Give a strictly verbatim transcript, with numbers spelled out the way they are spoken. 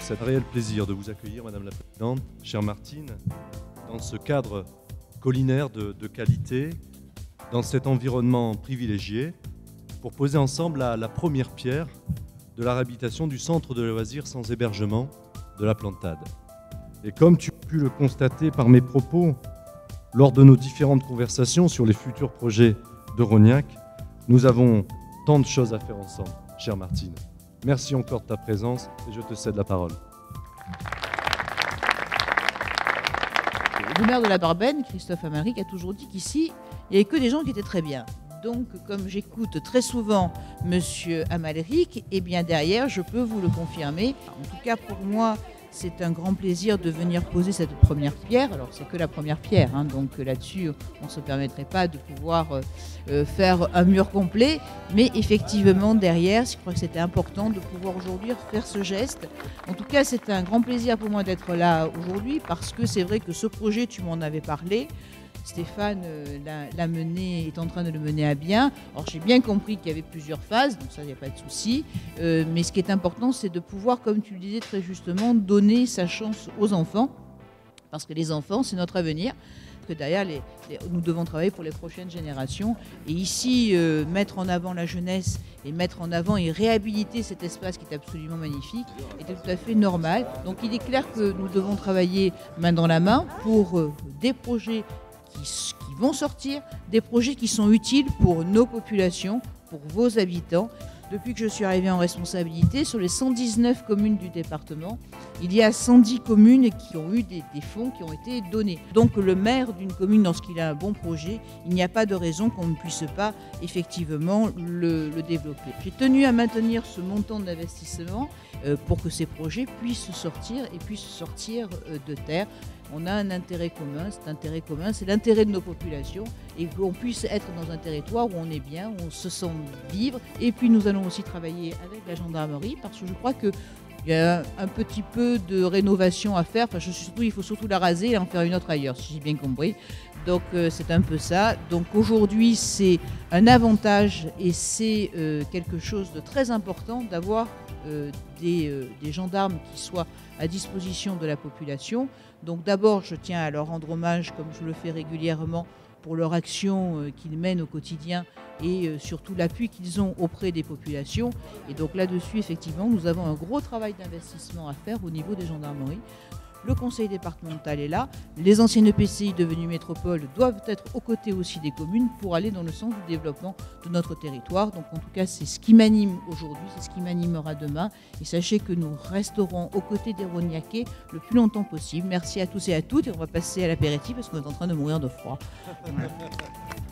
C'est un réel plaisir de vous accueillir, Madame la Présidente, chère Martine, dans ce cadre collinaire de, de qualité, dans cet environnement privilégié, pour poser ensemble la, la première pierre de la réhabilitation du centre de loisirs sans hébergement de la Plantade. Et comme tu as pu le constater par mes propos, lors de nos différentes conversations sur les futurs projets de Rognac, nous avons tant de choses à faire ensemble, chère Martine. Merci encore de ta présence et je te cède la parole. Le maire de la Barbennes, Christophe Amalric, a toujours dit qu'ici, il n'y avait que des gens qui étaient très bien. Donc, comme j'écoute très souvent Monsieur Amalric, et bien derrière, je peux vous le confirmer. En tout cas, pour moi, c'est un grand plaisir de venir poser cette première pierre. Alors, c'est que la première pierre, hein, donc là-dessus, on ne se permettrait pas de pouvoir euh, faire un mur complet. Mais effectivement, derrière, je crois que c'était important de pouvoir aujourd'hui faire ce geste. En tout cas, c'est un grand plaisir pour moi d'être là aujourd'hui parce que c'est vrai que ce projet, tu m'en avais parlé. Stéphane euh, l'a mené, est en train de le mener à bien. Alors j'ai bien compris qu'il y avait plusieurs phases, donc ça, il n'y a pas de souci. Euh, mais ce qui est important, c'est de pouvoir, comme tu le disais très justement, donner sa chance aux enfants. Parce que les enfants, c'est notre avenir. Que derrière, les, les, nous devons travailler pour les prochaines générations. Et ici, euh, mettre en avant la jeunesse et mettre en avant et réhabiliter cet espace qui est absolument magnifique était tout à fait normal. Donc il est clair que nous devons travailler main dans la main pour euh, des projets Qui, qui vont sortir, des projets qui sont utiles pour nos populations, pour vos habitants. Depuis que je suis arrivée en responsabilité, sur les cent dix-neuf communes du département, il y a cent dix communes qui ont eu des, des fonds qui ont été donnés. Donc le maire d'une commune, lorsqu'il a un bon projet, il n'y a pas de raison qu'on ne puisse pas effectivement le, le développer. J'ai tenu à maintenir ce montant d'investissement euh, pour que ces projets puissent sortir et puissent sortir euh, de terre. On a un intérêt commun, cet intérêt commun, c'est l'intérêt de nos populations et qu'on puisse être dans un territoire où on est bien, où on se sent vivre. Et puis nous allons aussi travailler avec la gendarmerie parce que je crois qu'il y a un petit peu de rénovation à faire. Enfin, je, surtout, il faut surtout la raser et en faire une autre ailleurs, si j'ai bien compris. Donc euh, c'est un peu ça. Donc aujourd'hui, c'est un avantage et c'est euh, quelque chose de très important d'avoir euh, des, euh, des gendarmes qui soient à disposition de la population. Donc d'abord, je tiens à leur rendre hommage, comme je le fais régulièrement, pour leur action euh, qu'ils mènent au quotidien et euh, surtout l'appui qu'ils ont auprès des populations. Et donc là-dessus, effectivement, nous avons un gros travail d'investissement à faire au niveau des gendarmeries. Le conseil départemental est là. Les anciennes E P C I devenues métropoles doivent être aux côtés aussi des communes pour aller dans le sens du développement de notre territoire. Donc en tout cas, c'est ce qui m'anime aujourd'hui, c'est ce qui m'animera demain. Et sachez que nous resterons aux côtés des Rognacais le plus longtemps possible. Merci à tous et à toutes. Et on va passer à l'apéritif parce qu'on est en train de mourir de froid.